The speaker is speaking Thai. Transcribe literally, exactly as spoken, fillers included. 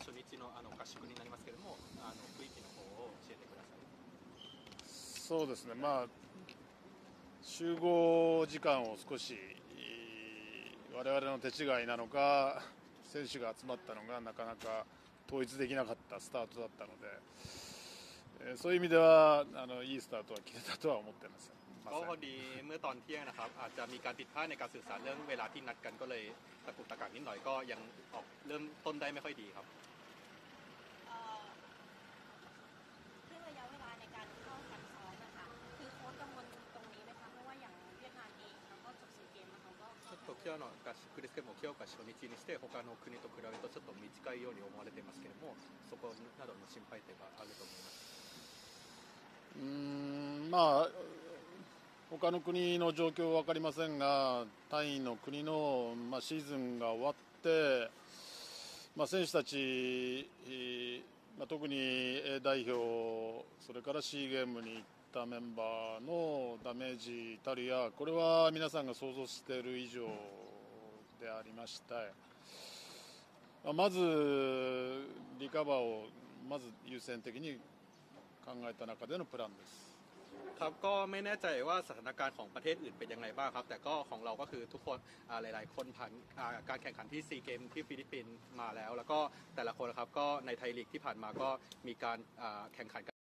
初日のあの合宿になりますけれども、あの雰囲気の方を教えてください。 そうですね、まあ、集合時間を少し我々の手違いなのか、選手が集まったのがなかなか統一できなかったスタートだったので、そういう意味ではあのいいスタートは切れたとは思っています。 ก็พอดีเมื่อตอนเที่ยงนะครับอาจจะมีการผิดพลาดในการสื่อสารเรื่องเวลาที่นัดกันก็เลยตะกุกตะกักนิดหน่อยก็ยังออกเริ่มต้นได้ไม่ค่อยดีครับเรื่องระยะเวลาในการเข้าการซ้อมนะคะคือโค้ชกังวลตรงนี้ไหมคะเพราะว่าอย่างเวียดนามเองเขาก็จบซีเกมแล้วเขาก็ちょっと今日の合宿ですけども、今日が初日にして他の国と比べるとちょっと短いように思われていますけれども、そこなどの心配点があると思います。 うーんまあ他の国の状況は分かりませんが、タイの国の、まあ、シーズンが終わって、まあ、選手たち、まあ、特に A 代表、それから C ゲームに行ったメンバーのダメージたるや、これは皆さんが想像している以上でありまして、まあ、まずリカバーをまず優先的に考えた中でのプランです。 ครับก็ไม่แน่ใจว่าสถานการณ์ของประเทศอื่นเป็นยังไงบ้างครับแต่ก็ของเราก็คือทุกคนหลายๆคนผ่านการแข่งขันที่ซีเกมที่ฟิลิปปินส์มาแล้วแล้วก็แต่ละคนครับก็ในไทยลีกที่ผ่านมาก็มีการแข่งขัน